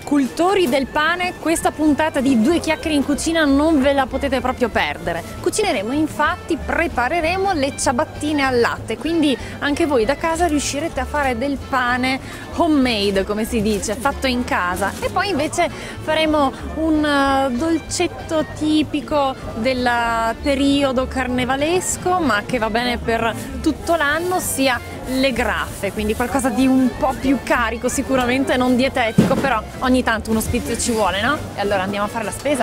cultori del pane, questa puntata di Due Chiacchiere in Cucina non ve la potete proprio perdere. Cucineremo, infatti, prepareremo le ciabattine al latte, quindi anche voi da casa riuscirete a fare del pane homemade, come si dice, fatto in casa. E poi invece faremo un dolcetto tipico del periodo carnevalesco, ma che va bene per tutto l'anno, ossia le graffe, quindi qualcosa di un po' più carico, sicuramente non dietetico, però ogni tanto uno spizio ci vuole, no? E allora andiamo a fare la spesa.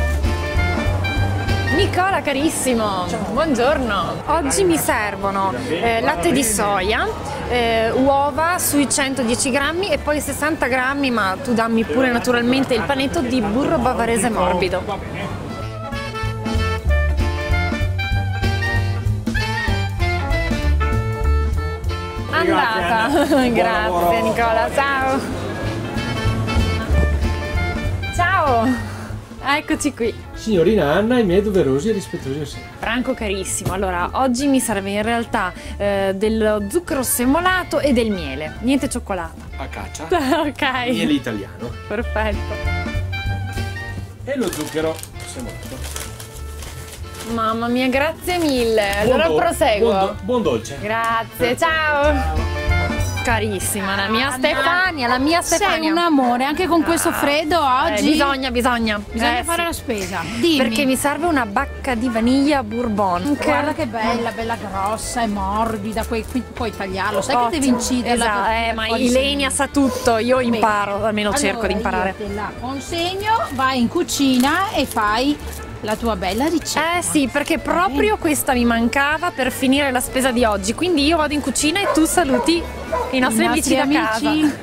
Nicola carissimo, ciao. Buongiorno. Oggi mi servono latte di soia, uova sui 110 grammi e poi 60 grammi, ma tu dammi pure naturalmente il panetto di burro bavarese morbido. Andata. Grazie Nicola, ciao. Ciao, eccoci qui. Signorina Anna, i miei doverosi e rispettosi ossequi. Franco carissimo, allora oggi mi serve in realtà dello zucchero semolato e del miele, niente cioccolato. A caccia. Ok. Miele italiano. Perfetto. E lo zucchero semolato. Mamma mia, grazie mille. Allora proseguo. Buon dolce. Grazie, ciao. Carissima, la mia Stefania, la mia Stefania. Sei un amore, anche con questo freddo oggi. Bisogna fare la spesa. Dimmi. Perché mi serve una bacca di vaniglia bourbon. Guarda che bella, bella grossa e morbida, puoi tagliarlo. Sai che devi inciderla. Esatto, ma Ilenia sa tutto, io imparo, almeno allora, cerco di imparare. Io te la consegno, vai in cucina e fai la tua bella ricetta. Sì, perché proprio questa mi mancava per finire la spesa di oggi. Quindi io vado in cucina e tu saluti i nostri amici da casa.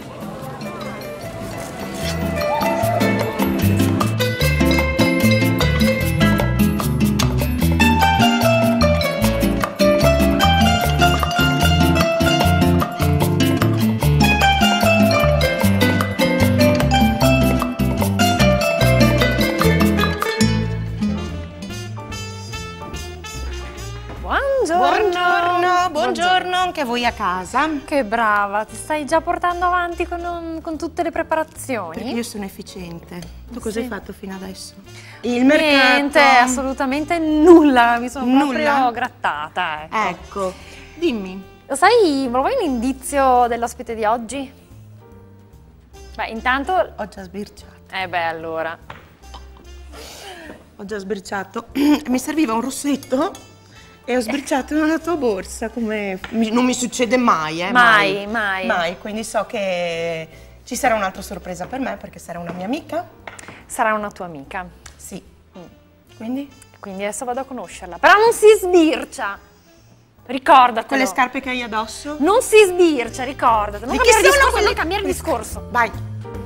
Buongiorno anche a voi a casa. Che brava, ti stai già portando avanti con tutte le preparazioni? Perché io sono efficiente. Tu cosa hai fatto fino adesso? Il mercato? Niente, assolutamente nulla, mi sono proprio grattata. Ecco, dimmi. Lo sai, vuoi un indizio dell'ospite di oggi? Beh, intanto... Ho già sbirciato. Allora. Ho già sbirciato. Mi serviva un rossetto. E ho sbirciato nella tua borsa, come non mi succede mai, mai. Quindi so che ci sarà un'altra sorpresa per me, perché sarà una mia amica. Sarà una tua amica? Sì. Quindi? Quindi adesso vado a conoscerla. Però non si sbircia! Ricordatelo. Con le scarpe che hai addosso? Non si sbircia, ricordatelo. Non cambiare discorso. Vai.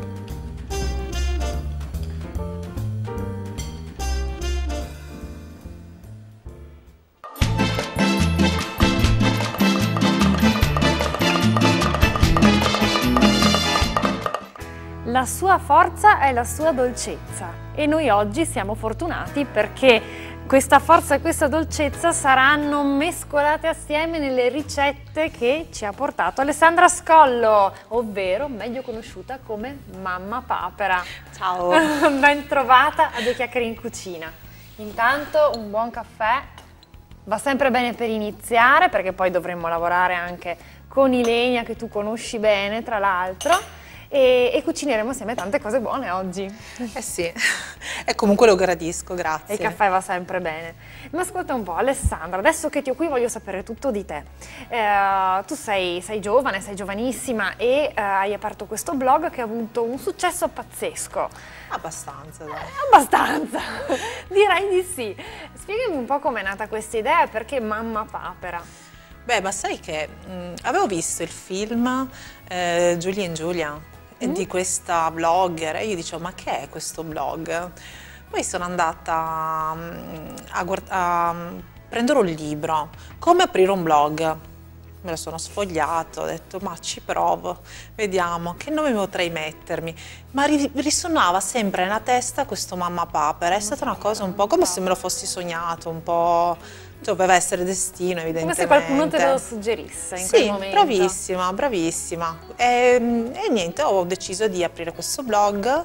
La sua forza è la sua dolcezza e noi oggi siamo fortunati perché questa forza e questa dolcezza saranno mescolate assieme nelle ricette che ci ha portato Alessandra Scollo, ovvero meglio conosciuta come Mamma Papera. Ciao! Ben trovata a Due Chiacchiere in Cucina. Intanto un buon caffè, va sempre bene per iniziare perché poi dovremmo lavorare anche con Ilenia che tu conosci bene tra l'altro. E cucineremo assieme tante cose buone oggi. Sì, e comunque lo gradisco, grazie. E il caffè va sempre bene. Ma ascolta un po', Alessandra, adesso che ti ho qui voglio sapere tutto di te. Tu sei giovane, sei giovanissima e hai aperto questo blog che ha avuto un successo pazzesco. Abbastanza, dai. Abbastanza, direi di sì. Spiegami un po' com'è nata questa idea e perché Mamma Papera. Beh, ma sai che avevo visto il film Julie and Julia di questa blogger e io dicevo ma che è questo blog? Poi sono andata a prendere un libro, come aprire un blog, me lo sono sfogliato, ho detto ma ci provo, vediamo che nome potrei mettermi, ma risuonava sempre nella testa questo Mamma Papera, è stata una cosa un po' come se me lo fossi sognato, un po' doveva essere destino, evidentemente. Come se qualcuno te lo suggerisse in quel momento. Bravissima, bravissima. E niente, ho deciso di aprire questo blog.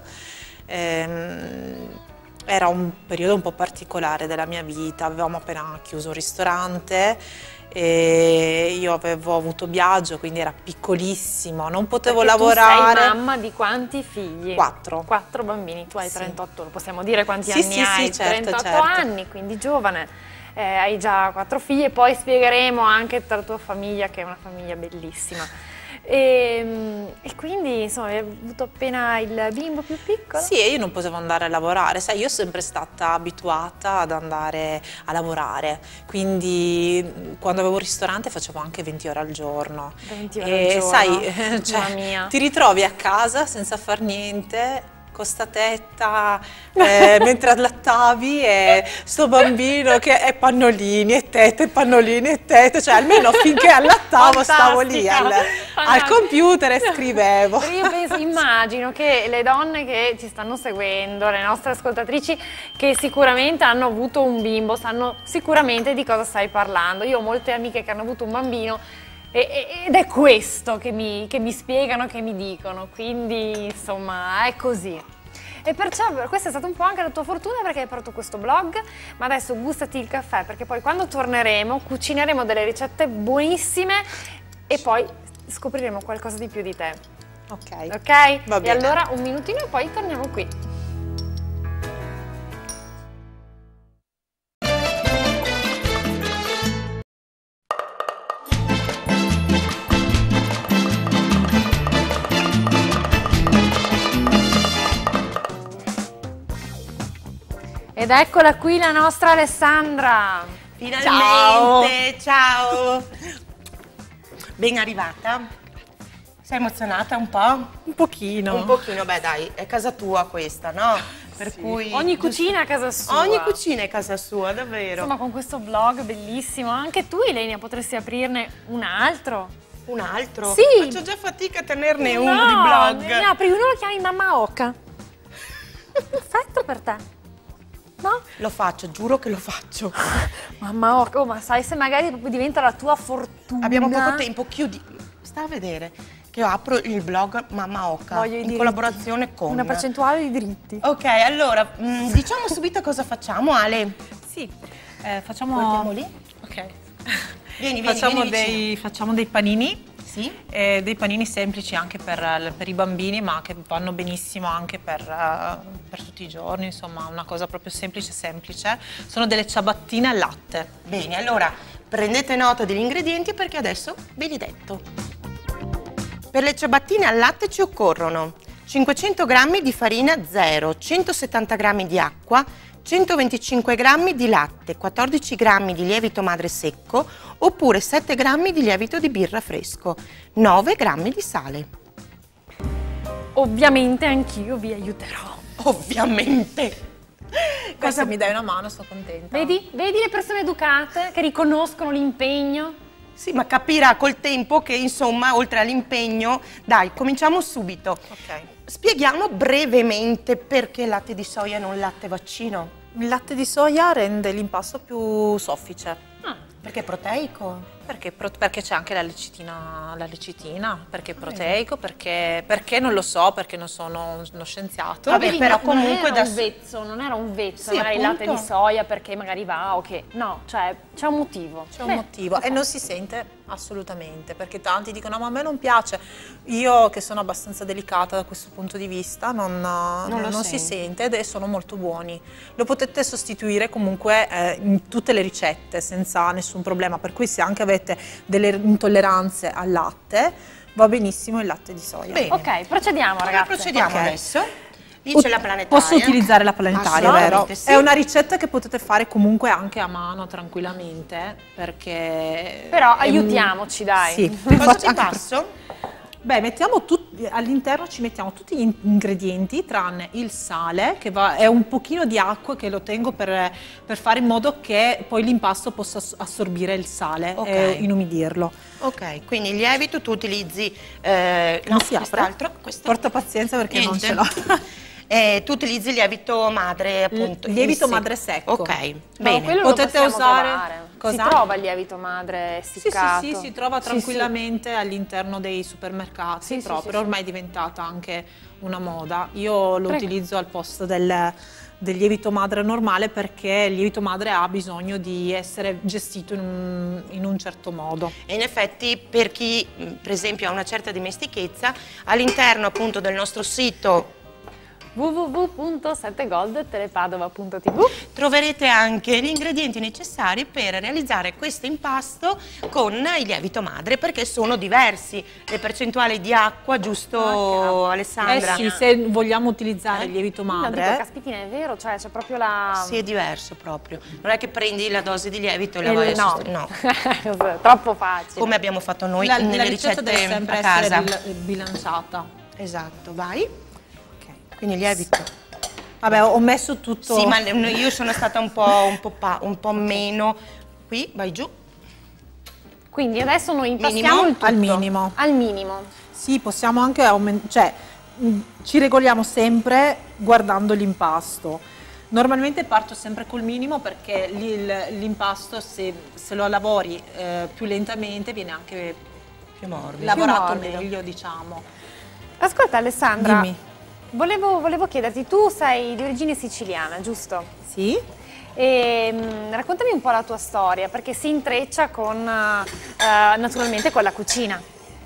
Era un periodo un po' particolare della mia vita, avevamo appena chiuso un ristorante e io avevo avuto Biagio, quindi era piccolissimo, non potevo lavorare. Tu sei mamma di quanti figli? 4. 4 bambini, tu hai 38, possiamo dire quanti Sì, anni sì, hai? sì, certo, 38 certo. anni, quindi giovane. Hai già 4 figli e poi spiegheremo anche la tua famiglia, che è una famiglia bellissima. E quindi insomma hai avuto appena il bimbo più piccolo? Sì, e io non potevo andare a lavorare, sai, io sono sempre stata abituata ad andare a lavorare, quindi quando avevo un ristorante facevo anche 20 ore al giorno. 20 ore al giorno, sai, cioè, mamma mia. ti ritrovi a casa senza far niente, con sta tetta, mentre allattavi e sto bambino che è pannolini e tette, cioè almeno finché allattavo stavo lì al computer e scrivevo. Io immagino che le donne che ci stanno seguendo, le nostre ascoltatrici che sicuramente hanno avuto un bimbo, sanno sicuramente di cosa stai parlando. Io ho molte amiche che hanno avuto un bambino ed è questo che mi spiegano, che mi dicono, quindi insomma è così. E perciò questa è stata un po' anche la tua fortuna, perché hai aperto questo blog, ma adesso gustati il caffè, perché poi quando torneremo cucineremo delle ricette buonissime e poi scopriremo qualcosa di più di te. Ok. Ok? Va bene. E allora un minutino e poi torniamo qui. Ed eccola qui la nostra Alessandra. Finalmente, ciao. Ben arrivata. Sei emozionata un po'? Un pochino. Un pochino, beh dai, è casa tua questa, no? Per cui Ogni cucina è casa sua. ogni cucina è casa sua, davvero. Insomma, con questo blog bellissimo, anche tu Ilenia potresti aprirne un altro. Un altro? Sì. Faccio già fatica a tenerne uno di blog. Ne apri uno, lo chiami Mamma Oca. Perfetto per te. No? Lo faccio, giuro che lo faccio. Mamma Oca, oh, ma sai se magari diventa la tua fortuna. Abbiamo poco tempo, chiudi. Sta a vedere che io apro il blog Mamma Oca Voglio i in diritti. collaborazione con Una percentuale di diritti. Ok, allora, diciamo subito cosa facciamo, Ale. Sì, Guardiamo lì. Ok. Vieni, Facciamo vicino. facciamo dei panini. Sì. Dei panini semplici anche per i bambini, ma che vanno benissimo anche per tutti i giorni, insomma una cosa proprio semplice. Sono delle ciabattine al latte. Bene, allora prendete nota degli ingredienti perché adesso ve li detto. Per le ciabattine al latte ci occorrono 500 g di farina 0, 170 g di acqua, 125 g di latte, 14 g di lievito madre secco oppure 7 g di lievito di birra fresco, 9 g di sale. Ovviamente anch'io vi aiuterò. Ovviamente. Cosa mi dai una mano, sto contenta. Vedi? Vedi le persone educate che riconoscono l'impegno? Sì, ma capirà col tempo che insomma, oltre all'impegno, dai, cominciamo subito. Ok. Spieghiamo brevemente perché latte di soia e non latte vaccino. Il latte di soia rende l'impasto più soffice. Perché è proteico? Perché c'è anche la lecitina, perché è proteico, perché non lo so, perché non sono uno scienziato. Vabbè, Vedi, però non comunque era da- un vezzo, non era un vezzo, Sì, magari il latte appunto. di soia perché magari va o che. No, cioè c'è un motivo. C'è un motivo e non si sente assolutamente, perché tanti dicono ma a me non piace. Io che sono abbastanza delicata da questo punto di vista non si sente ed sono molto buoni. Lo potete sostituire comunque in tutte le ricette senza nessun problema, per cui se anche avete delle intolleranze al latte va benissimo il latte di soia. Bene. Ok, procediamo Come ragazzi. procediamo Ok. adesso? Lì c'è la planetaria. Posso utilizzare la planetaria, vero? Assolutamente sì. È una ricetta che potete fare comunque anche a mano tranquillamente, perché... Però aiutiamoci, dai. Sì. Cosa ti Anche passo? Beh, all'interno ci mettiamo tutti gli ingredienti tranne il sale, che è un pochino di acqua che lo tengo per fare in modo che poi l'impasto possa assorbire il sale Ok. e inumidirlo. Ok, quindi il lievito tu utilizzi... Non si apre? quest'altro? Porta pazienza perché non Niente. ce l'ho. Tu utilizzi il lievito madre, appunto. Lievito in sé. madre secco. Ok, No, bene. quello lo Potete possiamo usare... trovare. Si trova il lievito madre essiccato? Sì, si trova tranquillamente all'interno dei supermercati, proprio ormai è diventata anche una moda. Io lo utilizzo al posto del lievito madre normale, perché il lievito madre ha bisogno di essere gestito in un certo modo. E in effetti, per chi per esempio ha una certa dimestichezza, all'interno appunto del nostro sito www.7goldtelepadova.tv troverete anche gli ingredienti necessari per realizzare questo impasto con il lievito madre, perché sono diversi le percentuali di acqua, giusto Alessandra? Sì, se vogliamo utilizzare il lievito madre. No, caspitina, è vero, cioè c'è proprio la... Sì, è diverso proprio. Non è che prendi la dose di lievito e la vai a no. Troppo facile. Come abbiamo fatto noi nelle ricette deve sempre a casa. essere bilanciata. Esatto, vai. Quindi il lievito. Vabbè, ho messo tutto. Sì, ma io sono stata un po' meno. Qui, vai giù. Quindi adesso noi impastiamo il tutto. Al minimo. Al minimo. Sì, possiamo anche aumentare, cioè ci regoliamo sempre guardando l'impasto. Normalmente parto sempre col minimo, perché l'impasto, se lo lavori più lentamente, viene anche più morbido. Lavorato meglio, diciamo. Ascolta Alessandra. Dimmi. Volevo chiederti, tu sei di origine siciliana, giusto? Sì. E raccontami un po' la tua storia, perché si intreccia con naturalmente con la cucina.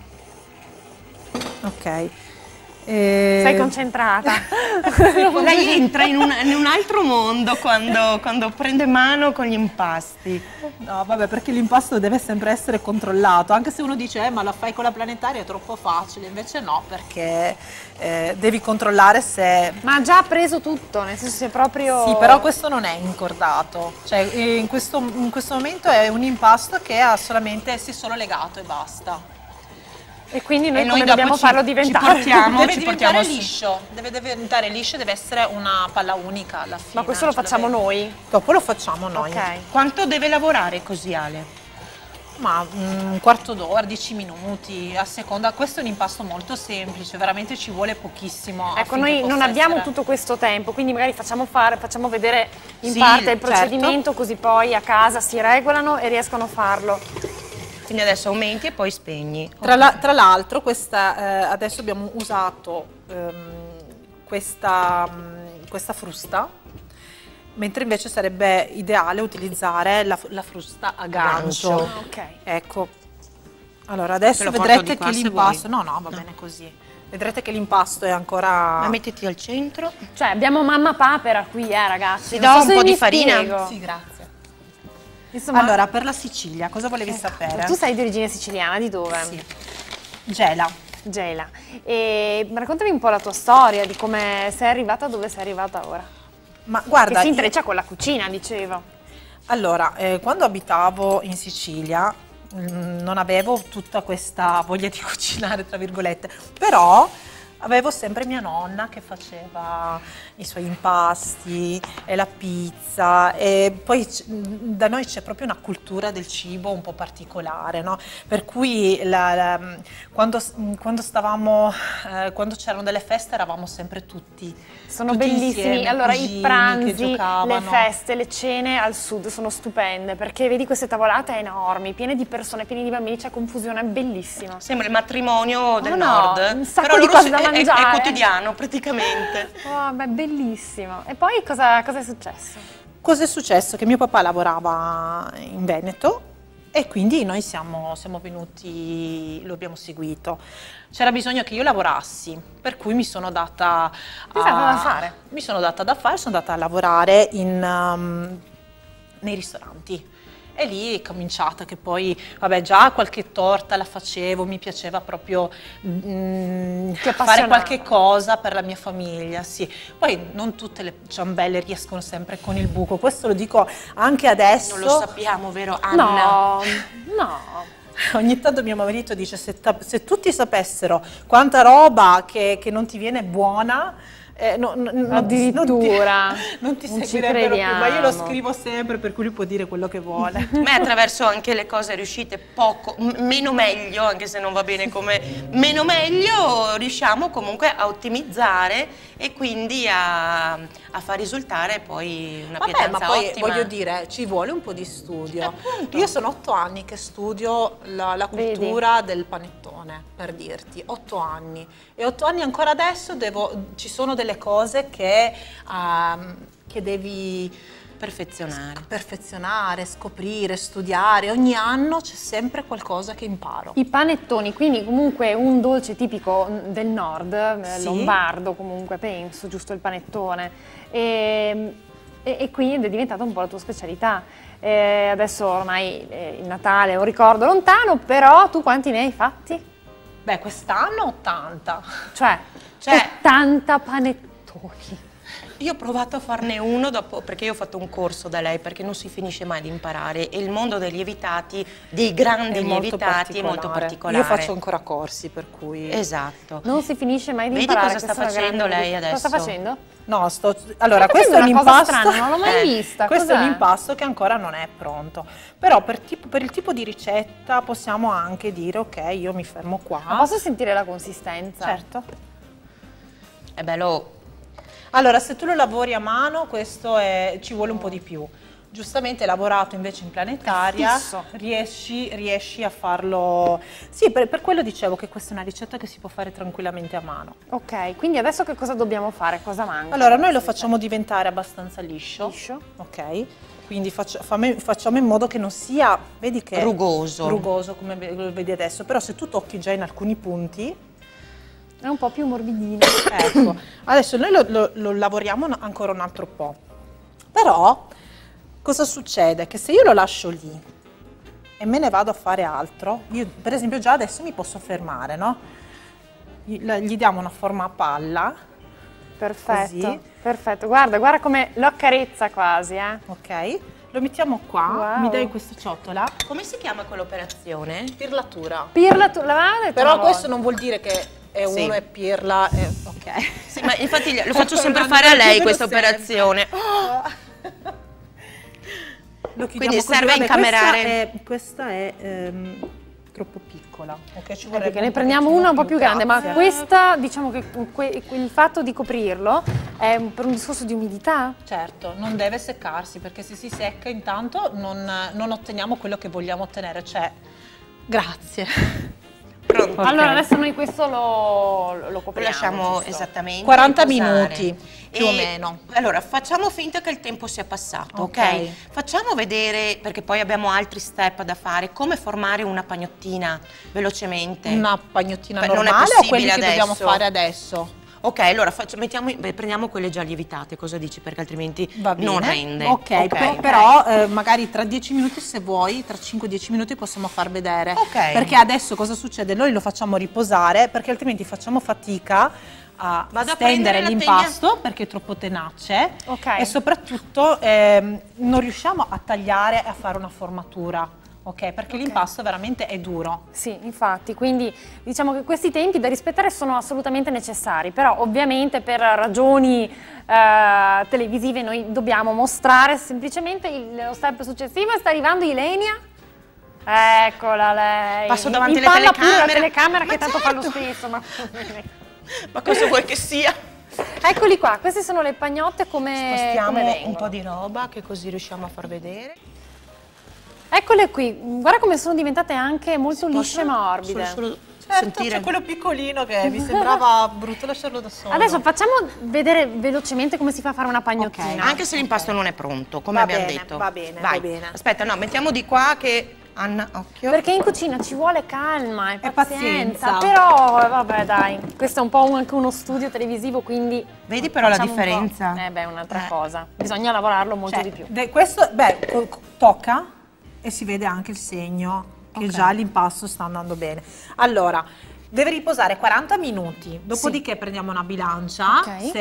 Ok. Sei concentrata? Lei entra in un altro mondo quando prende mano con gli impasti. No, vabbè, perché l'impasto deve sempre essere controllato, anche se uno dice ma la fai con la planetaria, è troppo facile, invece no, perché devi controllare se... Ma ha già preso tutto, nel senso se proprio... Sì, però questo non è incordato, cioè in questo momento è un impasto che si è solo legato e basta. E quindi noi come dobbiamo farlo diventare? Deve diventare liscio, deve essere una palla unica alla fine. Ma questo lo facciamo noi? Dopo lo facciamo noi. Ok. Quanto deve lavorare così, Ale? Ma un quarto d'ora, 10 minuti, a seconda. Questo è un impasto molto semplice, veramente ci vuole pochissimo. Ecco, noi non abbiamo tutto questo tempo, quindi magari facciamo vedere in parte il procedimento, così poi a casa si regolano e riescono a farlo. Quindi adesso aumenti e poi spegni. Tra l'altro adesso abbiamo usato questa frusta, mentre invece sarebbe ideale utilizzare la frusta a gancio. Ok. Ecco. Allora adesso vedrete che l'impasto... No, va bene così. Vedrete che l'impasto è ancora... Ma mettiti al centro. Cioè abbiamo mamma papera qui, ragazzi. Ti do un po' di farina? Sì, grazie. Insomma, allora, per la Sicilia, cosa volevi sapere? Tu sei di origine siciliana, di dove? Sì. Gela. Gela. E raccontami un po' la tua storia, di come sei arrivata dove sei arrivata ora. Ma guarda, che si intreccia con la cucina, dicevo. Allora, quando abitavo in Sicilia non avevo tutta questa voglia di cucinare, tra virgolette, però avevo sempre mia nonna che faceva i suoi impasti e la pizza, e poi da noi c'è proprio una cultura del cibo un po' particolare, no? Per cui quando c'erano delle feste eravamo sempre tutti bellissimi. insieme, allora cugini i pranzi, le feste, le cene al sud sono stupende, perché vedi queste tavolate enormi, piene di persone, piene di bambini, c'è confusione, è bellissimo. Sembra il matrimonio del nord. Un sacco di cose da mangiare. È quotidiano praticamente. Oh, beh, bellissimo. E poi cosa è successo? Cosa è successo? Che mio papà lavorava in Veneto e quindi noi siamo venuti, lo abbiamo seguito. C'era bisogno che io lavorassi, per cui mi sono data da fare? Mi sono data da fare, sono andata a lavorare nei ristoranti. E lì è cominciata, che poi, vabbè, già qualche torta la facevo, mi piaceva proprio fare qualche cosa per la mia famiglia, sì. Poi non tutte le ciambelle riescono sempre con il buco, questo lo dico anche adesso. Non lo sappiamo, vero Anna? No. Ogni tanto mio marito dice, se tutti sapessero quanta roba che non ti viene buona, Addirittura. Non ti Non ci seguirebbero più, ma io lo crediamo. scrivo sempre, per cui lui può dire quello che vuole. Ma attraverso anche le cose riuscite meno meglio, anche se non va bene come meno meglio, riusciamo comunque a ottimizzare e quindi a far risultare poi una Vabbè, pietanza ma poi ottima. voglio dire, ci vuole un po' di studio. Appunto. Io sono 8 anni che studio la cultura del panettone, per dirti, 8 anni. E 8 anni ancora adesso ci sono delle cose che devi perfezionare, scoprire, studiare. Ogni anno c'è sempre qualcosa che imparo. I panettoni, quindi comunque un dolce tipico del nord, Sì. lombardo comunque penso, giusto il panettone, e quindi è diventata un po' la tua specialità. Adesso ormai il Natale è un ricordo lontano, però tu quanti ne hai fatti? Beh, quest'anno 80. Cioè 80 panettoni. Io ho provato a farne uno dopo, perché io ho fatto un corso da lei, perché non si finisce mai di imparare e il mondo dei lievitati, dei grandi lievitati, è molto particolare. Io faccio ancora corsi, per cui... Esatto. Non si finisce mai di Vedi imparare. cosa sta questa è una facendo grande lei novità. adesso? Cosa sta facendo? No, allora, Sta questo è un facendo una cosa impasto. strana, non l'ho mai vista. Questo è un Cos'è? impasto che ancora non è pronto. Però per il tipo di ricetta possiamo anche dire, ok, io mi fermo qua. Ma posso sentire la consistenza? Certo. È bello. Allora, se tu lo lavori a mano, ci vuole un po' di più. Giustamente lavorato invece in planetaria, riesci a farlo. Sì, per quello dicevo che questa è una ricetta che si può fare tranquillamente a mano. Ok, quindi adesso che cosa dobbiamo fare? Cosa manca? Allora, noi lo facciamo diventare abbastanza liscio. Ok? Quindi facciamo in modo che non sia, vedi che rugoso come lo vedi adesso, però se tu tocchi già in alcuni punti, è un po' più morbidino. ecco, adesso noi lo lavoriamo ancora un altro po'. Però cosa succede? Che se io lo lascio lì e me ne vado a fare altro, io per esempio già adesso mi posso fermare, no? Gli diamo una forma a palla. Perfetto, Così. perfetto. Guarda come lo accarezza quasi, eh. Ok, lo mettiamo qua, Wow. mi dai questa ciotola. Come si chiama quell'operazione? Pirlatura. Pirla, tu l'aveva detto Però una questo volta. non vuol dire che Sì. uno è pirla, ok. Sì, ma infatti lo faccio sempre fare a lei questa operazione. Lo Quindi chiudiamo serve così. Vabbè, incamerare. Questa è troppo piccola. Ok, ci Perché ne prendiamo una un po' più grande, ma questa, diciamo che il fatto di coprirlo è per un discorso di umidità? Certo, non deve seccarsi, perché se si secca intanto non otteniamo quello che vogliamo ottenere, cioè... Grazie. Pronto. Allora adesso noi questo lo Lo copriamo. lasciamo giusto? esattamente 40 riposare. minuti, più o meno. Allora, facciamo finta che il tempo sia passato, ok? Ok. Facciamo vedere, perché poi abbiamo altri step da fare, come formare una pagnottina velocemente. Una pagnottina Beh, non è normale o quelli possibile che dobbiamo adesso. fare adesso? Ok, allora prendiamo quelle già lievitate, cosa dici? Perché altrimenti non rende. Ok, però magari tra 10 minuti, se vuoi, tra 5-10 minuti possiamo far vedere. Ok. Perché adesso cosa succede? Noi lo facciamo riposare, perché altrimenti facciamo fatica a Vado a stendere prendere la l'impasto perché è troppo tenace. Ok. E soprattutto non riusciamo a tagliare e a fare una formatura. Ok, perché l'impasto veramente è duro. Sì, infatti, quindi diciamo che questi tempi da rispettare sono assolutamente necessari, però ovviamente per ragioni televisive noi dobbiamo mostrare semplicemente lo step successivo. Sta arrivando Ilenia. Eccola lei. Passo davanti alle Impalla pure la telecamere. telecamera Ma che tanto fa lo certo. stesso. Ma cosa vuoi che sia? Eccoli qua, queste sono le pagnotte come Spostiamo vengono. un po' di roba che così riusciamo a far vedere. Eccole qui, guarda come sono diventate anche molto lisce e morbide. Solo Certo, sentire. c'è quello piccolino che mi sembrava brutto lasciarlo da solo. Adesso facciamo vedere velocemente come si fa a fare una pagnottina. Ok. Anche se l'impasto non è pronto, come Va abbiamo bene, detto. va bene, Vai. va bene. Aspetta, no, mettiamo di qua che... Anna, occhio. Perché in cucina ci vuole calma e E pazienza, pazienza. però vabbè dai, questo è un po' anche uno studio televisivo, quindi Vedi però la facciamo un po'. differenza? Beh, è un'altra cosa, bisogna lavorarlo molto Cioè, di più. questo, tocca e si vede anche il segno che Ok. già l'impasto sta andando bene. Allora, deve riposare 40 minuti, dopodiché prendiamo una bilancia,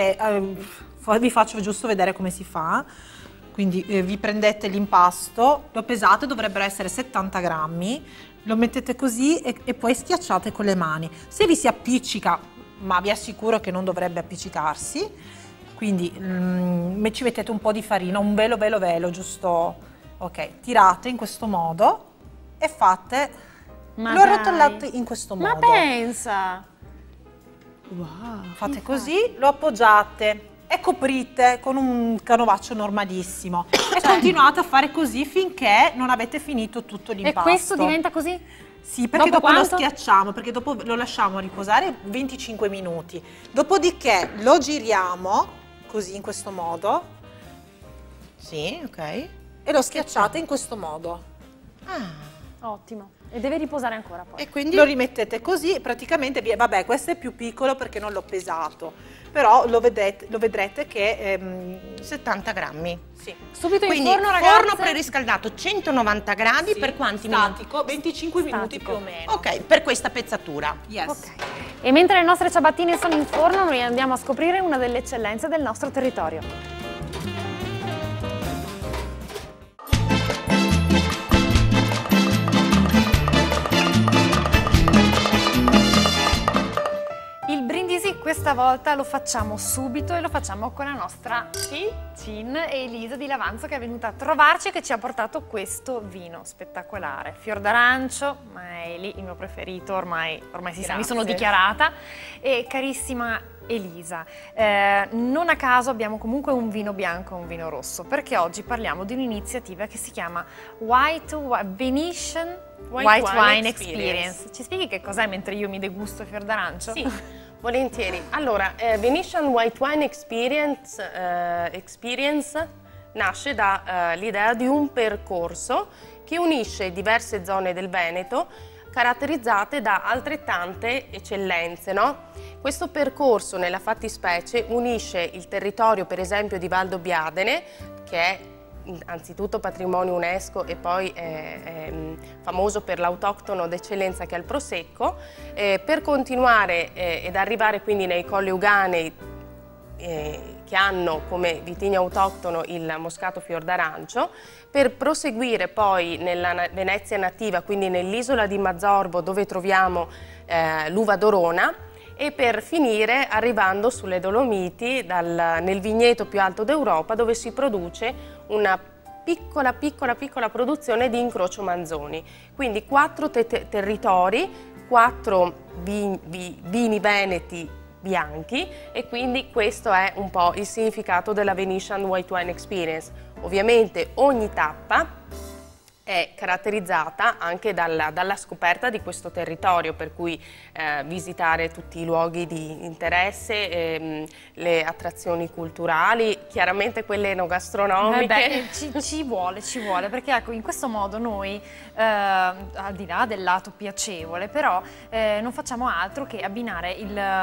Ok. vi faccio giusto vedere come si fa. Quindi vi prendete l'impasto, lo pesate, dovrebbero essere 70 grammi, lo mettete così e poi schiacciate con le mani. Se vi si appiccica, ma vi assicuro che non dovrebbe appiccicarsi. Quindi ci mettete un po' di farina, un velo, giusto? Ok, tirate in questo modo e fate, lo arrotolate in questo modo. Ma pensa! Wow. Fate così, lo appoggiate e coprite con un canovaccio normalissimo e continuate a fare così finché non avete finito tutto l'impasto. E questo diventa così? Sì, perché dopo lo quanto? schiacciamo, perché dopo lo lasciamo riposare 25 minuti. Dopodiché lo giriamo così, in questo modo. Sì, ok. E lo schiacciate in questo modo. Ottimo. E deve riposare ancora poi. E quindi? Lo rimettete così, praticamente, vabbè, questo è più piccolo perché non l'ho pesato, però lo vedrete che 70 grammi. sì. Subito Quindi in forno, ragazze. forno preriscaldato 190 gradi Sì, per quanti minuti? statico, 25 minuti Statico. più o meno. Ok, per questa pezzatura. Yes. Ok. E mentre le nostre ciabattine sono in forno, noi andiamo a scoprire una delle eccellenze del nostro territorio. Il brindisi questa volta lo facciamo subito e lo facciamo con la nostra Cin Elisa di Lavanzo, che è venuta a trovarci e che ci ha portato questo vino spettacolare. Fior d'arancio, Maeli, il mio preferito, ormai mi sono dichiarata. E carissima Elisa, non a caso abbiamo comunque un vino bianco e un vino rosso, perché oggi parliamo di un'iniziativa che si chiama Venetian White Wine Experience. Ci spieghi che cos'è mentre io mi degusto il fior d'arancio? Sì, volentieri. Allora, Venetian White Wine Experience nasce dall'idea di un percorso che unisce diverse zone del Veneto caratterizzate da altrettante eccellenze, no? Questo percorso nella fattispecie unisce il territorio, per esempio, di Valdobbiadene, che è anzitutto patrimonio UNESCO e poi è famoso per l'autoctono d'eccellenza che è il Prosecco, per continuare ed arrivare quindi nei Colli Euganei, che hanno come vitigno autoctono il Moscato Fior d'Arancio, per proseguire poi nella Venezia nativa, quindi nell'isola di Mazzorbo, dove troviamo l'uva d'Orona, e per finire arrivando sulle Dolomiti, nel vigneto più alto d'Europa, dove si produce una piccola produzione di incrocio Manzoni. Quindi 4 territori, 4 vini veneti bianchi, e quindi questo è un po' il significato della Venetian White Wine Experience. Ovviamente ogni tappa è caratterizzata anche dalla scoperta di questo territorio, per cui visitare tutti i luoghi di interesse, le attrazioni culturali, chiaramente quelle enogastronomiche. Ci vuole, perché ecco, in questo modo noi, al di là del lato piacevole, però non facciamo altro che abbinare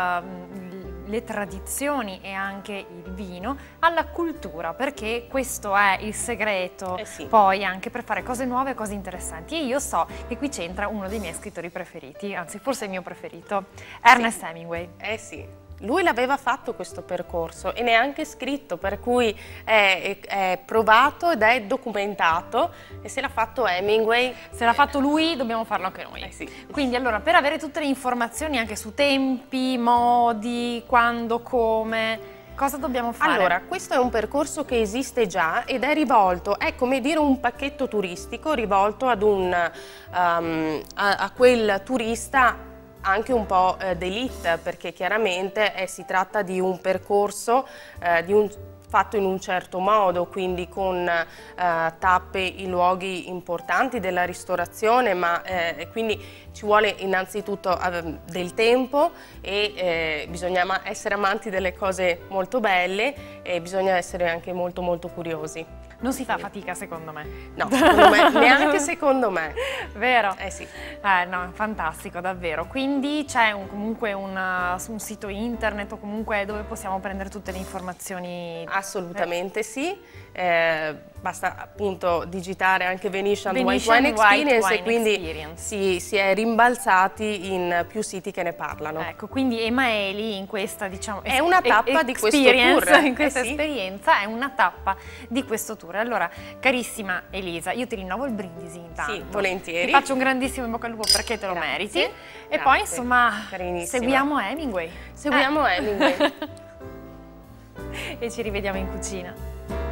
le tradizioni e anche il vino alla cultura, perché questo è il segreto poi anche per fare cose nuove e cose interessanti. E io so che qui c'entra uno dei miei scrittori preferiti, anzi forse il mio preferito, Ernest Hemingway. Sì, lui l'aveva fatto questo percorso e neanche scritto, per cui è provato ed è documentato, e se l'ha fatto Hemingway, se l'ha fatto lui dobbiamo farlo anche noi. Sì. Quindi allora, per avere tutte le informazioni anche su tempi, modi, quando, come, cosa dobbiamo fare? Allora, questo è un percorso che esiste già ed è rivolto, è come dire un pacchetto turistico rivolto ad a quel turista anche un po' d'élite, perché chiaramente si tratta di un percorso fatto in un certo modo, quindi con tappe in luoghi importanti della ristorazione, ma quindi ci vuole innanzitutto del tempo e bisogna essere amanti delle cose molto belle e bisogna essere anche molto curiosi. Non si fa fatica, secondo me. No, secondo me, neanche secondo me. Vero? Sì. No, fantastico, davvero. Quindi c'è comunque un sito internet o comunque dove possiamo prendere tutte le informazioni? Assolutamente sì. Basta appunto digitare anche Venetian White Wine Experience e quindi si è rimbalzati in più siti che ne parlano. Ecco, quindi Emaeli in questa, diciamo, è una tappa di questo tour. In questa esperienza è una tappa di questo tour. sfumature. Allora, carissima Elisa, io ti rinnovo il brindisi intanto. Sì, volentieri. Ti faccio un grandissimo in bocca al lupo perché te lo meriti. E grazie. poi, insomma, Carinissima. seguiamo Hemingway. Seguiamo Hemingway. E ci rivediamo in cucina.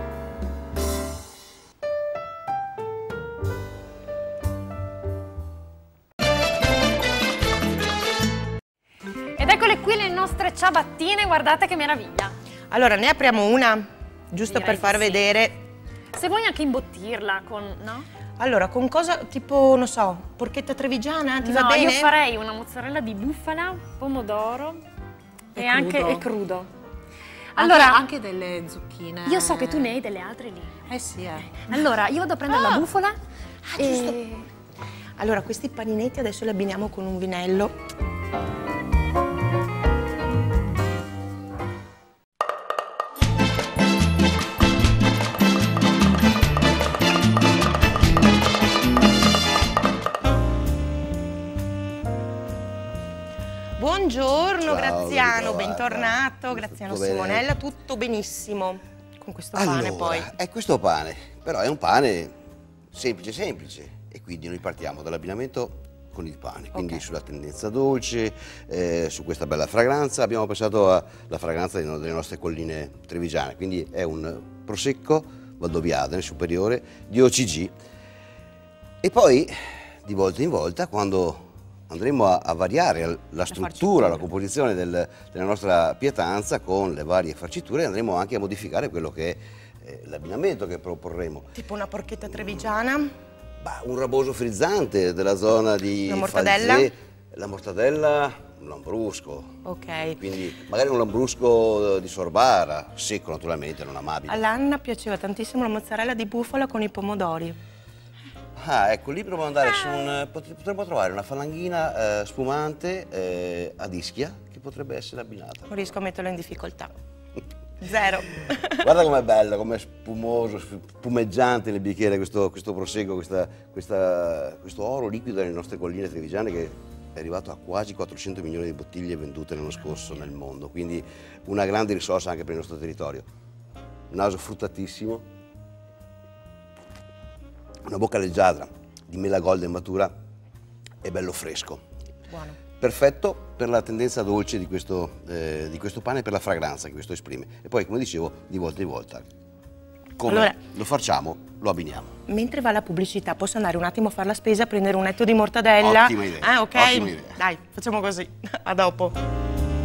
Ed eccole qui le nostre ciabattine, guardate che meraviglia. Allora, ne apriamo una, giusto Direi per far di sì. vedere. Se vuoi anche imbottirla con, no? Allora, con cosa, tipo, non so, porchetta trevigiana, ti va bene? Io farei una mozzarella di bufala, pomodoro e anche crudo. Allora, anche delle zucchine. io so che tu ne hai delle altre lì. Eh sì, Allora, io vado a prendere la bufala giusto. e... Allora, questi paninetti adesso li abbiniamo con un vinello. Buongiorno, Ciao, Graziano, ritrovata. bentornato. Graziano Tutto bene? Simonella, tutto benissimo. Con questo pane poi. È questo pane, però è un pane semplice e quindi noi partiamo dall'abbinamento con il pane, quindi sulla tendenza dolce, su questa bella fragranza. Abbiamo pensato alla fragranza delle nostre colline trevigiane, quindi è un prosecco Valdobbiadene superiore di OCG. E poi di volta in volta, quando andremo a variare la struttura, la composizione della nostra pietanza con le varie farciture, andremo anche a modificare quello che è l'abbinamento che proporremo. Tipo una porchetta trevigiana. Bah, un raboso frizzante della zona di La mortadella? Falzè, la mortadella, un lambrusco. Ok. Quindi magari un lambrusco di sorbara, secco naturalmente, non amabile. All'Anna piaceva tantissimo la mozzarella di bufala con i pomodori. Ah, ecco, lì proviamo ad andare su potremmo trovare una falanghina spumante a Ischia che potrebbe essere abbinata. Non riesco a metterlo in difficoltà. Zero. Guarda com'è bello, com'è spumoso, spumeggiante nel bicchiere questo prosecco, questo oro liquido nelle nostre colline trevigiane che è arrivato a quasi 400 milioni di bottiglie vendute l'anno scorso nel mondo, quindi una grande risorsa anche per il nostro territorio. Naso fruttatissimo, una bocca leggiadra di mela golden matura e bello fresco. Buono. Perfetto per la tendenza dolce di questo pane e per la fragranza che questo esprime. E poi, come dicevo, di volta in volta, come Allora, lo facciamo, lo abbiniamo. Mentre va la pubblicità, posso andare un attimo a fare la spesa, prendere un netto di mortadella? Ottima idea. Ah, ok? Ottima idea. Dai, facciamo così. A dopo.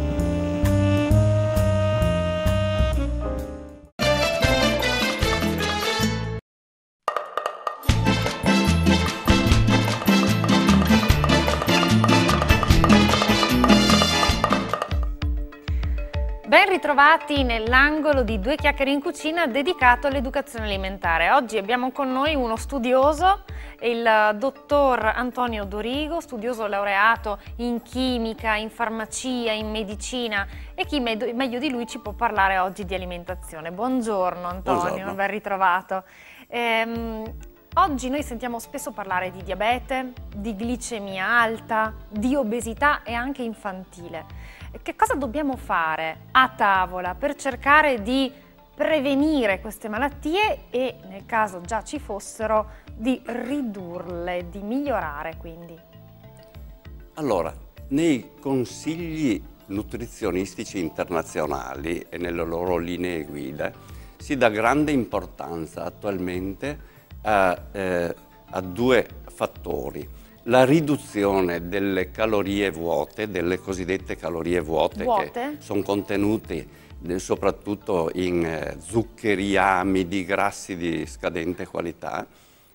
Ben ritrovati nell'angolo di Due Chiacchiere in Cucina dedicato all'educazione alimentare. Oggi abbiamo con noi uno studioso, il dottor Antonio Dorigo, studioso laureato in chimica, in farmacia, in medicina, e chi meglio di lui ci può parlare oggi di alimentazione. Buongiorno Antonio, Buongiorno. ben ritrovato. Oggi noi sentiamo spesso parlare di diabete, di glicemia alta, di obesità e anche infantile. Che cosa dobbiamo fare a tavola per cercare di prevenire queste malattie e, nel caso già ci fossero, di ridurle, di migliorare quindi? Allora, nei consigli nutrizionistici internazionali e nelle loro linee guida si dà grande importanza attualmente a due fattori: la riduzione delle calorie vuote, delle cosiddette calorie vuote? Che sono contenute soprattutto in zuccheri, amidi, grassi di scadente qualità,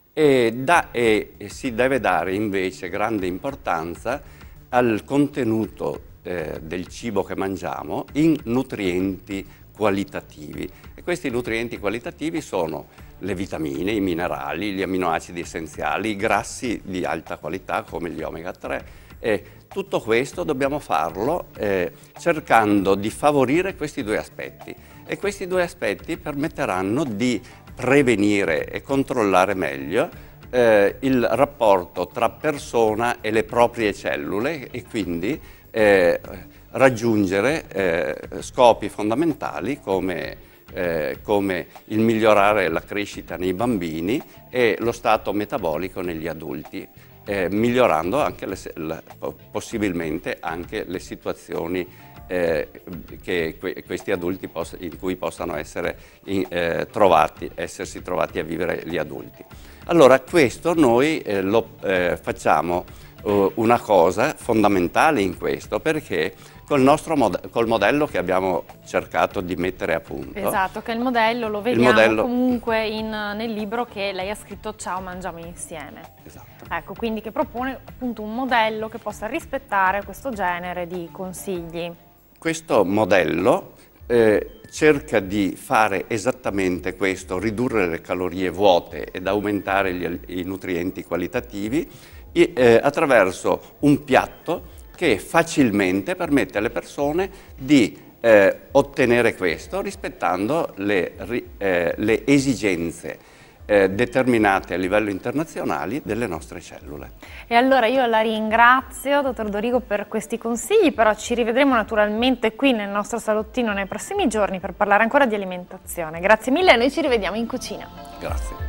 e si deve dare invece grande importanza al contenuto del cibo che mangiamo in nutrienti qualitativi. E questi nutrienti qualitativi sono le vitamine, i minerali, gli aminoacidi essenziali, i grassi di alta qualità come gli omega 3. E tutto questo dobbiamo farlo cercando di favorire questi due aspetti, e questi due aspetti permetteranno di prevenire e controllare meglio il rapporto tra persona e le proprie cellule, e quindi raggiungere scopi fondamentali come come il migliorare la crescita nei bambini e lo stato metabolico negli adulti, migliorando anche possibilmente anche le situazioni che questi adulti in cui possano essersi trovati a vivere gli adulti. Allora questo noi facciamo una cosa fondamentale in questo, perché col modello che abbiamo cercato di mettere a punto. Esatto, che il modello lo vediamo comunque nel libro che lei ha scritto Ciao, mangiamo insieme. Esatto. Ecco, quindi che propone appunto un modello che possa rispettare questo genere di consigli. Questo modello cerca di fare esattamente questo, ridurre le calorie vuote ed aumentare i nutrienti qualitativi attraverso un piatto che facilmente permette alle persone di ottenere questo rispettando le esigenze determinate a livello internazionale delle nostre cellule. E allora io la ringrazio, dottor Dorigo, per questi consigli, però ci rivedremo naturalmente qui nel nostro salottino nei prossimi giorni per parlare ancora di alimentazione. Grazie mille, noi ci rivediamo in cucina. Grazie.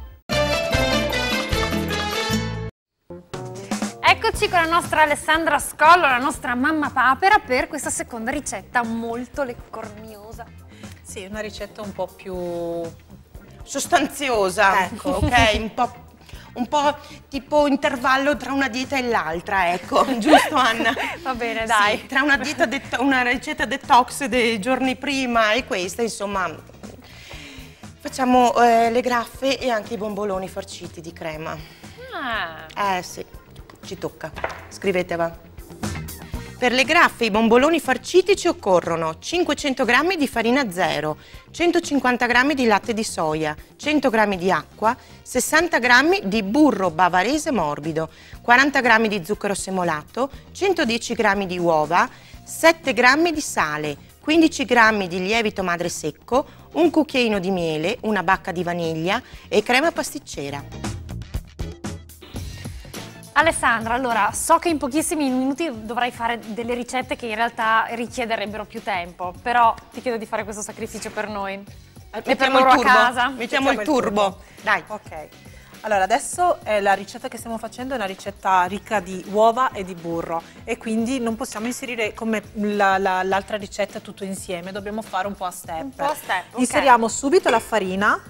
Eccoci con la nostra Alessandra Scollo, la nostra mamma papera, per questa seconda ricetta molto leccorniosa. Sì, una ricetta un po' più sostanziosa, ecco, ok? Un po' tipo intervallo tra una dieta e l'altra, ecco, giusto Anna? Va bene, dai. Sì, tra una ricetta detox dei giorni prima e questa, insomma, facciamo le graffe e anche i bomboloni farciti di crema. Sì, ci tocca. Scriveteva. Per le graffe e i bomboloni farciti ci occorrono 500 g di farina zero, 150 g di latte di soia, 100 g di acqua, 60 g di burro bavarese morbido, 40 g di zucchero semolato, 110 g di uova, 7 g di sale, 15 g di lievito madre secco, un cucchiaino di miele, una bacca di vaniglia e crema pasticcera. Alessandra, allora, so che in pochissimi minuti dovrai fare delle ricette che in realtà richiederebbero più tempo, però ti chiedo di fare questo sacrificio per noi. E per loro a casa. Mettiamo il turbo. Dai. Ok. Allora, adesso la ricetta che stiamo facendo è una ricetta ricca di uova e di burro e quindi non possiamo inserire come l'altra ricetta tutto insieme, dobbiamo fare un po' a step. Un po' a step, ok. Inseriamo subito la farina.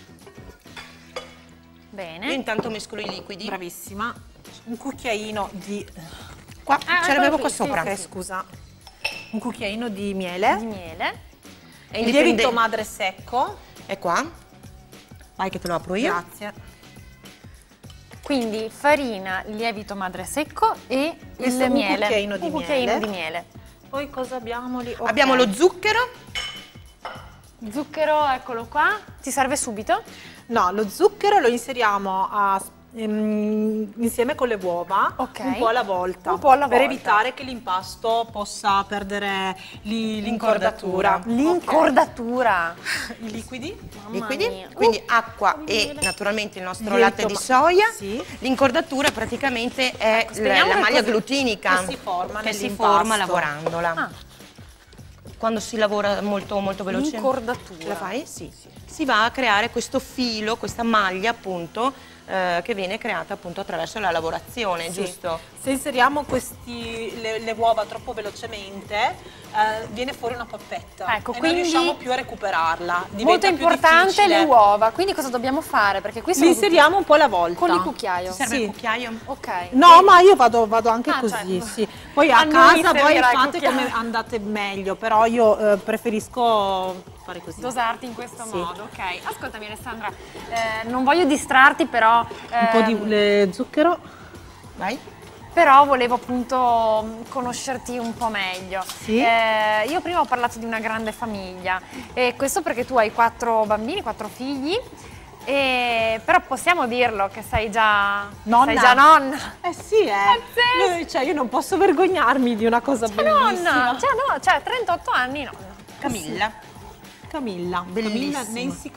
Bene. Io intanto mescolo i liquidi. Bravissima. Un cucchiaino di... Qua, ce l'avevo qua sopra. Ok, scusa. Un cucchiaino di miele. Di miele. E il lievito madre secco. È qua. Vai che te lo apro io. Grazie. Quindi farina, lievito madre secco e il miele. Un cucchiaino di miele. Poi cosa abbiamo lì? Okay. Abbiamo lo zucchero. Zucchero, eccolo qua. Ti serve subito? No, lo zucchero lo inseriamo insieme con le uova, un po' alla volta, per evitare che l'impasto possa perdere l'incordatura. L'incordatura! I liquidi? Liquidi, quindi acqua e naturalmente il nostro latte di soia. Sì. L'incordatura praticamente è la maglia glutinica che si forma lavorandola. Quando si lavora molto veloce. L'incordatura. La fai? Sì. Si va a creare questo filo, questa maglia appunto che viene creata appunto attraverso la lavorazione, giusto? Se inseriamo le uova troppo velocemente viene fuori una pappetta, ecco, e quindi non riusciamo più a recuperarla. Molto importante le uova, quindi cosa dobbiamo fare? Perché qui li inseriamo un po' alla volta. Con il cucchiaio? Ti serve il cucchiaio? Ok. No, ma io vado anche così, certo. sì. Poi a casa voi fate come andate meglio, però io preferisco fare così. Dosarti in questo modo, ok. Ascoltami Alessandra, non voglio distrarti però... un po' di zucchero. Vai. Però volevo appunto conoscerti un po' meglio. Sì. Io prima ho parlato di una grande famiglia, e questo perché tu hai 4 bambini, 4 figli, però possiamo dirlo che sei già nonna. Sei già nonna. Sì, cioè io non posso vergognarmi di una cosa bellissima. Cioè 38 anni nonna. Camilla Nancy.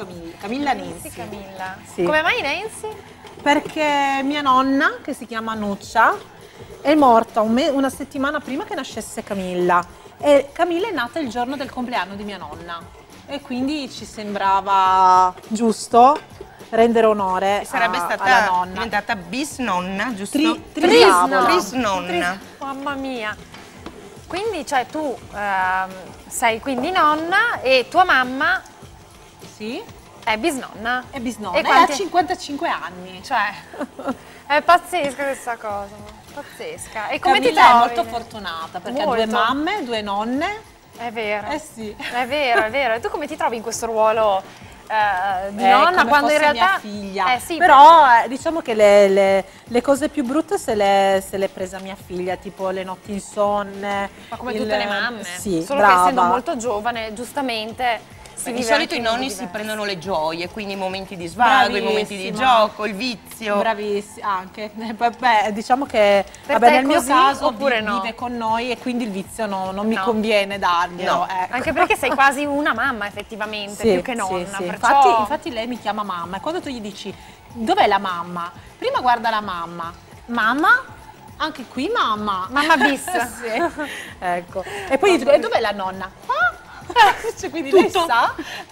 Sì. Come mai Nancy? Perché mia nonna, che si chiama Nuccia, è morta una settimana prima che nascesse Camilla, e Camilla è nata il giorno del compleanno di mia nonna. e quindi ci sembrava giusto rendere onore Sarebbe alla stata nonna. diventata bisnonna, giusto? Trisnonna. Mamma mia. Quindi, cioè, tu sei quindi nonna e tua mamma Sì, è bisnonna. è bisnonna. E E quanti- ha 55 anni. Cioè, è pazzesca questa cosa, pazzesca. E come ti Camilla trovi? è molto fortunata perché Molto. ha 2 mamme, 2 nonne. È vero. Eh sì. È vero, è vero. E tu come ti trovi in questo ruolo di nonna come quando in fosse realtà... mia figlia. sì, Però diciamo che le cose più brutte se le presa mia figlia, tipo le notti insonne. ma come tutte le mamme. Sì, Solo brava. che essendo molto giovane, giustamente, si Di vive solito anche i in modo nonni si diverso. prendono le gioie, quindi i momenti di svago, i momenti di Bravissima. gioco, il vizio. Bravissima, anche. Beh, diciamo che Per vabbè, te è nel mio così caso oppure no? vive con noi e quindi il vizio non mi No. conviene darglielo. No. Ecco. Anche perché sei quasi una mamma effettivamente, Sì, più che nonna. sì, sì. Perciò... Infatti lei mi chiama mamma e quando tu gli dici dov'è la mamma? Prima guarda la mamma. Mamma? Anche qui mamma. Mamma bis. Sì. Ecco. E poi gli dico, e dov'è la nonna? Ah! Cioè, quindi lei sa.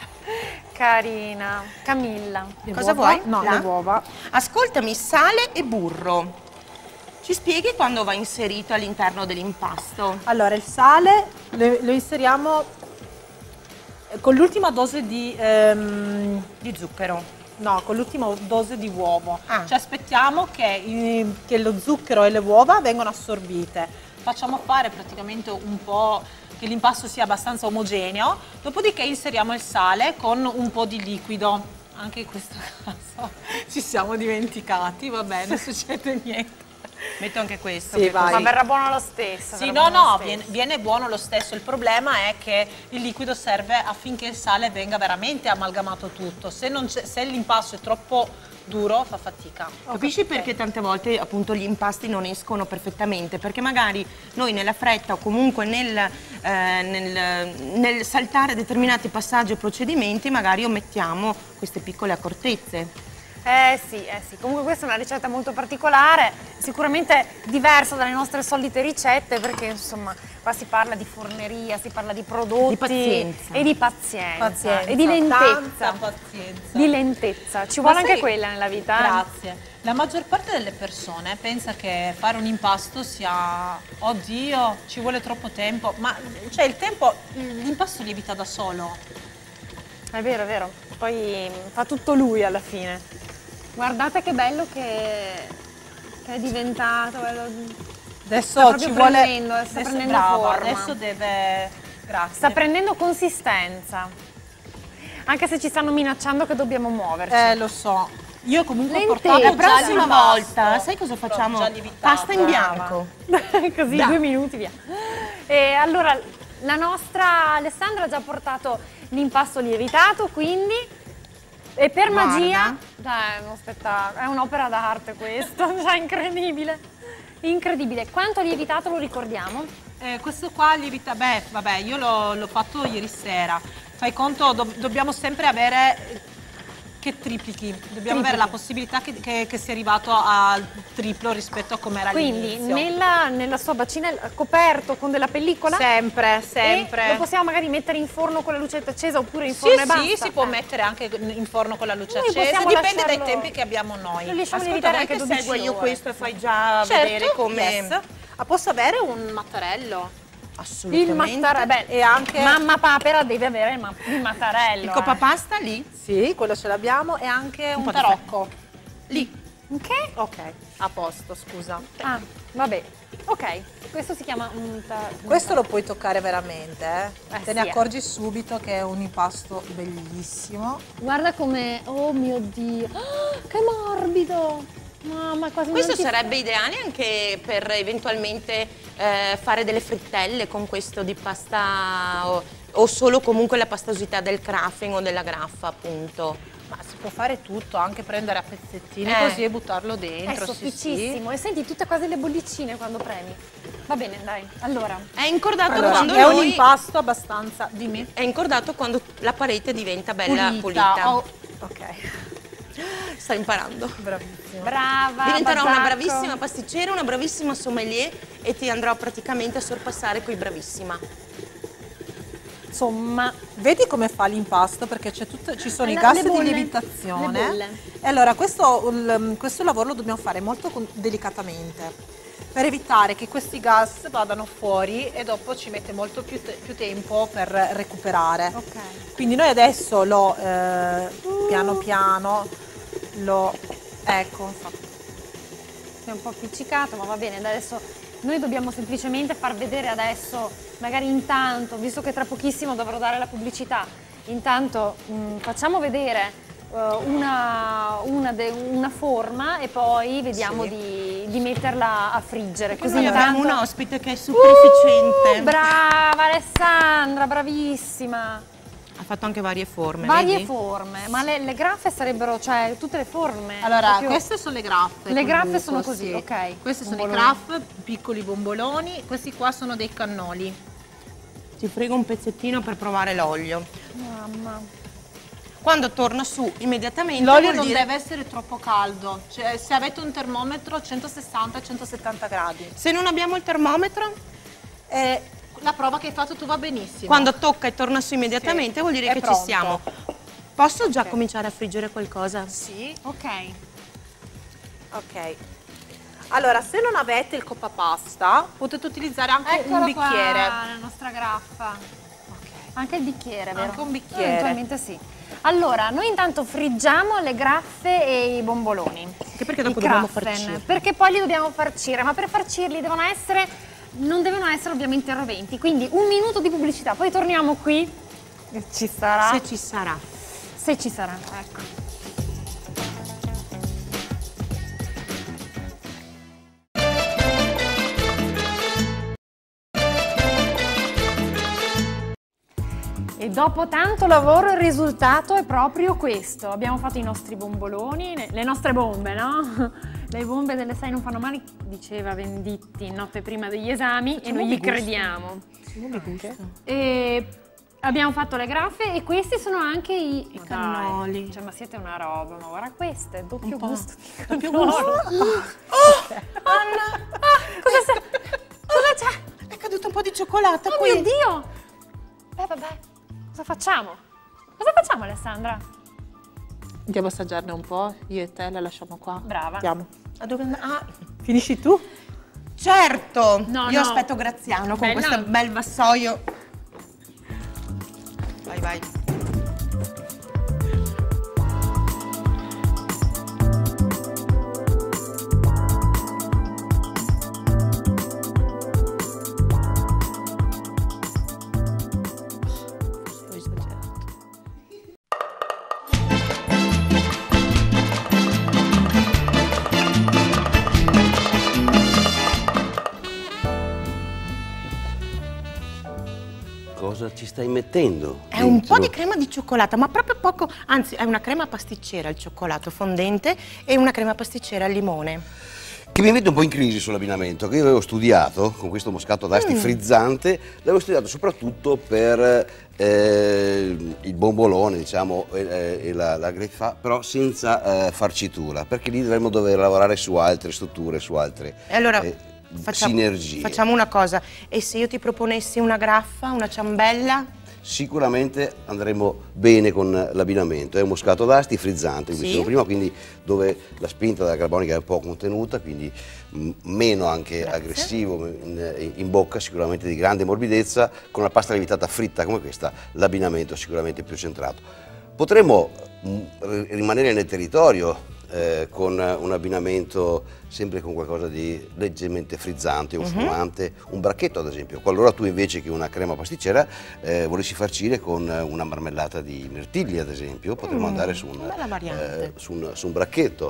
Carina. Camilla. Cosa uova? vuoi? No, Là? le uova. Ascoltami, sale e burro. Ci spieghi quando va inserito all'interno dell'impasto? Allora, il sale lo inseriamo con l'ultima dose Di zucchero. No, con l'ultima dose di uovo. Ah. Cioè aspettiamo che lo zucchero e le uova vengano assorbite. Facciamo fare praticamente un po' che l'impasto sia abbastanza omogeneo, dopodiché inseriamo il sale con un po' di liquido. Anche in questo caso ci siamo dimenticati, va bene, non succede niente. Metto anche questo. Sì, che vai. Ma verrà buono lo stesso. Sì, verrà no, buono lo no, stesso. viene buono lo stesso. Il problema è che il liquido serve affinché il sale venga veramente amalgamato tutto. Se l'impasto è troppo duro fa fatica. Capisci perché tante volte appunto gli impasti non escono perfettamente? Perché magari noi nella fretta o comunque nel saltare determinati passaggi o procedimenti magari omettiamo queste piccole accortezze. Sì. Comunque questa è una ricetta molto particolare, sicuramente diversa dalle nostre solite ricette perché insomma qua si parla di forneria, si parla di prodotti Di pazienza. e di pazienza, e di lentezza. Tanta pazienza. Di lentezza, ci Ma vuole anche sai- quella nella vita. Grazie. La maggior parte delle persone pensa che fare un impasto sia, oddio, ci vuole troppo tempo, ma cioè il tempo, l'impasto lievita da solo. È vero, poi fa tutto lui alla fine. Guardate che bello che è diventato. Adesso Sta proprio ci vuole. prendendo, sta adesso prendendo brava, forma. adesso deve. Grazie. Sta prendendo consistenza. Anche se ci stanno minacciando che dobbiamo muoverci. Lo so. Io comunque ho Lentezza. portato La già prossima l'impasto. volta, sai cosa facciamo? Già lievitato. Pasta in bianco. Così, 2 minuti, via. E allora, la nostra Alessandra ha già portato l'impasto lievitato, quindi... E per Guarda. magia... È uno spettacolo, è un'opera d'arte questo, cioè incredibile. Incredibile. Quanto lievitato lo ricordiamo? Questo qua lievita, vabbè, io l'ho fatto ieri sera. Fai conto, dobbiamo sempre avere che triplichi. Dobbiamo avere la possibilità che sia arrivato al triplo rispetto a come era Quindi all'inizio. nella sua bacina coperto con della pellicola? Sempre. E lo possiamo magari mettere in forno con la lucetta accesa oppure in forno e basta? Sì, si può mettere anche in forno con la luce Noi accesa, possiamo dipende dai lasciarlo- tempi che abbiamo noi. Lo lasciamo Ascolta, lievitare vuoi anche che 12 segua io ore. questo e fai già Certo, vedere come... yes. Posso avere un mattarello? Il Assolutamente. mattarello, E anche mamma papera deve avere il mattarello. Il coppapasta lì? Sì, quello ce l'abbiamo e anche un po' di tarocco. Lì. Ok? Ok, a posto, scusa. Ah, vabbè. Ok, questo si chiama Questo lo puoi toccare veramente, te ne sì, accorgi subito che è un impasto bellissimo. Guarda come... Oh mio Dio. Ah, che morbido. Mamma, quasi Questo non ti- sarebbe ideale anche per eventualmente fare delle frittelle con questo di pasta o solo comunque la pastosità del Krafen o della graffa, appunto. Ma si può fare tutto, anche prendere a pezzettini Eh. così e buttarlo È dentro. sofficissimo. E senti tutte quasi le bollicine quando premi. Va bene, dai. Allora. È incordato Allora, quando è un noi- impasto abbastanza. Dimmi. È incordato quando la parete diventa bella pulita. Oh, ok, Sta imparando. bravissimo. Brava. Diventerò una Basacco. bravissima pasticcera, una bravissima sommelier e ti andrò praticamente a sorpassare coi bravissima. insomma. Vedi come fa l'impasto, perché ci sono i gas di lievitazione. Le bolle. E allora questo lavoro lo dobbiamo fare molto delicatamente, per evitare che questi gas vadano fuori e dopo ci mette molto più tempo per recuperare. Ok. Quindi noi adesso lo piano piano lo ecco. È un po' appiccicato, ma va bene, adesso noi dobbiamo semplicemente far vedere adesso, magari intanto, visto che tra pochissimo dovrò dare la pubblicità, intanto facciamo vedere una forma e poi vediamo di metterla a friggere. Così noi intanto... abbiamo un ospite che è super efficiente. Brava Alessandra, bravissima! Ha fatto anche varie forme, Varie vedi? forme, ma le graffe sarebbero, cioè tutte le forme. Allora, proprio... queste sono le graffe. Le col graffe buco, sono così, sì. ok. Questi sono i Bomboloni. craft, piccoli bomboloni, questi qua sono dei cannoli. Ti frego un pezzettino per provare l'olio. Mamma. Quando torna su immediatamente L'olio vuol non dire... deve essere troppo caldo, cioè se avete un termometro 160-170 gradi. Se non abbiamo il termometro, La prova che hai fatto tu va benissimo. quando tocca e torna su immediatamente Sì, vuol dire è che pronto. ci siamo. Posso già cominciare a friggere qualcosa? Sì. Ok. Ok. Allora, se non avete il coppapasta, potete utilizzare anche un bicchiere. Qua, la nostra graffa. Ok. Anche il bicchiere, vero? Anche un bicchiere. Eventualmente sì. Allora, noi intanto friggiamo le graffe e i bomboloni. Anche perché dopo I dobbiamo Krafen, farcire. perché poi li dobbiamo farcire, ma per farcirli non devono essere ovviamente roventi. Quindi un minuto di pubblicità, poi torniamo qui. Ci sarà. Se ci sarà. Se ci sarà, ecco. E dopo tanto lavoro il risultato è proprio questo. Abbiamo fatto i nostri bomboloni, le nostre bombe, no? Le bombe delle 6 non fanno male, diceva Venditti notte prima degli esami e noi gli crediamo. E abbiamo fatto le graffe e questi sono anche i cannoli. Cioè, ma siete una roba, ma guarda queste, doppio gusto di Doppio cannolo. gusto. Anna! Cosa c'è? È caduto un po' di cioccolata Oh qui. mio Dio! Vabbè, cosa facciamo? Cosa facciamo, Alessandra? Andiamo a assaggiarne un po', io e te la lasciamo qua. Brava. Andiamo. A dove andare? Ah, Finisci tu? certo! No, Io no. aspetto Graziano con Bella. questo bel vassoio. Vai, vai. Ho esagerato. Cosa ci stai mettendo? È un dentro? po' di crema di cioccolata, ma proprio poco, anzi è una crema pasticcera al cioccolato fondente e una crema pasticcera al limone. Che mi mette un po' in crisi sull'abbinamento, che io avevo studiato con questo moscato d'Asti frizzante, l'avevo studiato soprattutto per il bombolone, diciamo, e la greffa, però senza farcitura, perché lì dovremmo dover lavorare su altre strutture, su altre E allora sinergie. facciamo una cosa, e se io ti proponessi una graffa, una ciambella? Sicuramente andremo bene con l'abbinamento, è un moscato d'Asti frizzante, come Sì. dicevo prima, quindi dove la spinta della carbonica è un po' contenuta, quindi meno anche aggressivo in bocca, sicuramente di grande morbidezza, con una pasta lievitata fritta come questa, l'abbinamento sicuramente più centrato. Potremmo rimanere nel territorio con un abbinamento sempre con qualcosa di leggermente frizzante o sfumante, un bracchetto ad esempio, qualora tu invece che una crema pasticcera volessi farcire con una marmellata di mirtilli ad esempio, potremmo andare su bella variante. su un bracchetto.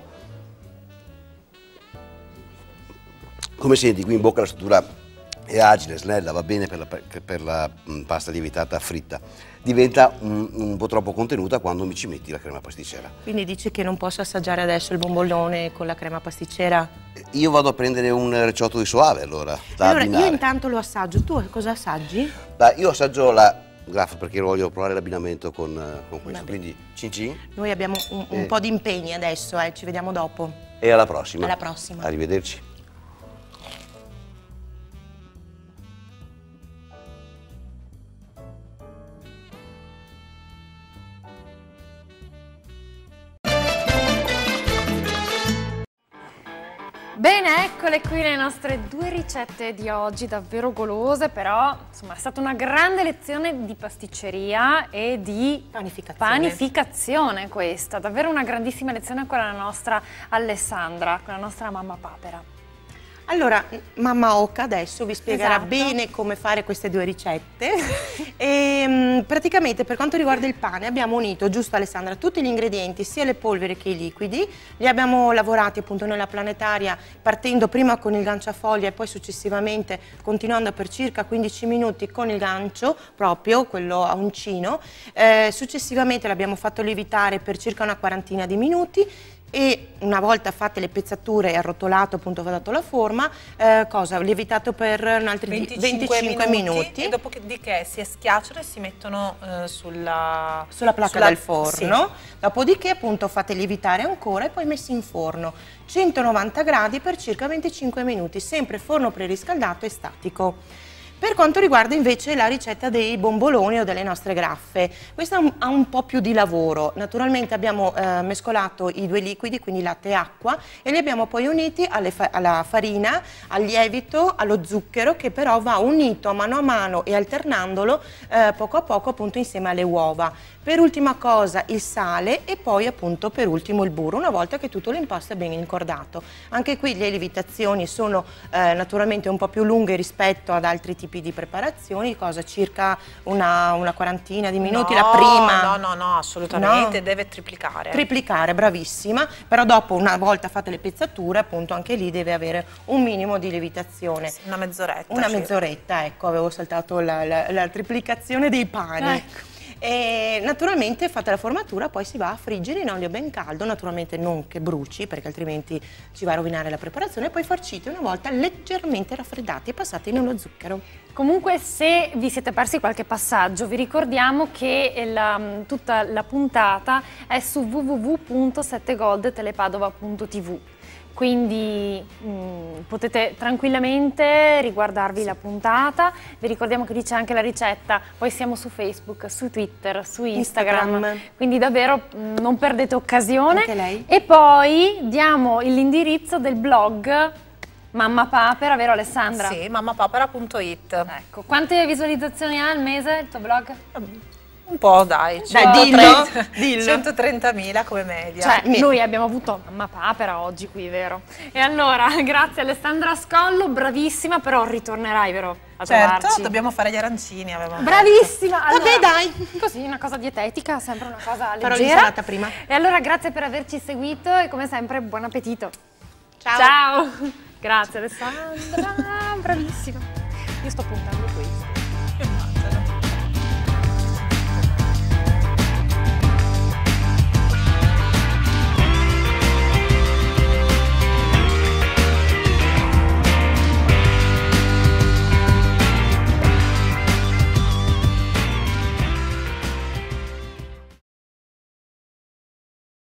Come senti, qui in bocca la struttura è agile, snella, va bene per la pasta lievitata fritta. Diventa un po' troppo contenuta quando mi ci metti la crema pasticcera. Quindi dici che non posso assaggiare adesso il bombolone con la crema pasticcera? Io vado a prendere un ricciotto di soave allora, da Allora abbinare. io intanto lo assaggio, tu cosa assaggi? Dai, io assaggio la graffa perché voglio provare l'abbinamento con questo, quindi cin cin Noi abbiamo un po' di impegni adesso, ci vediamo dopo. e alla prossima. Alla prossima. Arrivederci. Bene, eccole qui le nostre 2 ricette di oggi, davvero golose, però insomma è stata una grande lezione di pasticceria e di panificazione questa, davvero una grandissima lezione con la nostra Alessandra, con la nostra mamma papera. Allora, mamma Oca adesso vi spiegherà bene come fare queste 2 ricette e praticamente per quanto riguarda il pane abbiamo unito, giusto Alessandra, tutti gli ingredienti, sia le polveri che i liquidi, li abbiamo lavorati appunto nella planetaria partendo prima con il gancio a foglia e poi successivamente continuando per circa 15 minuti con il gancio proprio, quello a uncino, successivamente l'abbiamo fatto lievitare per circa una quarantina di minuti. E una volta fatte le pezzature e arrotolato, appunto va dato la forma, lievitato per un altri 25 minuti. E dopodiché si schiacciano e si mettono sulla placca del forno. Sì. Dopodiché appunto fate lievitare ancora e poi messi in forno 190 gradi per circa 25 minuti, sempre forno preriscaldato e statico. Per quanto riguarda invece la ricetta dei bomboloni o delle nostre graffe, questa ha un po' più di lavoro. Naturalmente abbiamo mescolato i 2 liquidi, quindi latte e acqua, e li abbiamo poi uniti alla farina, al lievito, allo zucchero, che però va unito a mano e alternandolo poco a poco appunto insieme alle uova. Per ultima cosa il sale e poi appunto per ultimo il burro, una volta che tutto l'impasto è ben incordato. Anche qui le lievitazioni sono naturalmente un po' più lunghe rispetto ad altri tipi di preparazioni, circa una quarantina di minuti la prima. No, assolutamente, deve triplicare. Triplicare, bravissima, però dopo una volta fatte le pezzature appunto anche lì deve avere un minimo di lievitazione. Una mezz'oretta. Una mezz'oretta, ecco, avevo saltato la triplicazione dei pani. Ecco. E naturalmente fatta la formatura poi si va a friggere in olio ben caldo, naturalmente non che bruci perché altrimenti ci va a rovinare la preparazione, e poi farciti una volta leggermente raffreddati e passati nello zucchero. Comunque se vi siete persi qualche passaggio vi ricordiamo che tutta la puntata è su www.settegoldtelepadova.tv. Quindi potete tranquillamente riguardarvi la puntata. Vi ricordiamo che lì c'è anche la ricetta, poi siamo su Facebook, su Twitter, su Instagram. Quindi davvero non perdete occasione. Anche lei. E poi diamo l'indirizzo del blog Mamma Papera, vero Alessandra? Sì, mammapapera.it. Ecco, quante visualizzazioni ha al mese il tuo blog? Un po', dai, dillo. 130.000 come media. Cioè, noi abbiamo avuto Mamma Papera oggi qui, vero? E allora, grazie Alessandra Scollo, bravissima, però ritornerai, vero? A trovarci. Certo, dobbiamo fare gli arancini, avevamo bravissima! Allora, vabbè, dai! Così, una cosa dietetica, sempre una cosa leggera. Però l'insalata prima. E allora, grazie per averci seguito e come sempre, buon appetito! Ciao! Ciao! Grazie Alessandra, bravissima! Io sto puntando questo.